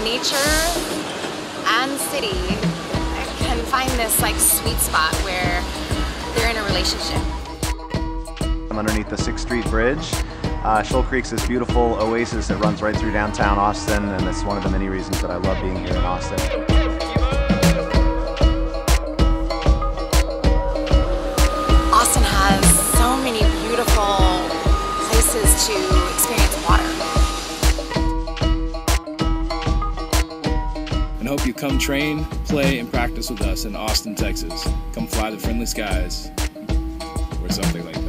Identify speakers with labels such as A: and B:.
A: nature and city can find this like sweet spot where they're in a relationship.
B: I'm underneath the 6th Street Bridge. Shoal Creek's this beautiful oasis that runs right through downtown Austin, and it's one of the many reasons that I love being here in Austin.
A: Austin has so many beautiful places to experience water.
C: And hope you come train, play, and practice with us in Austin, Texas. Come fly the friendly skies, or something like that.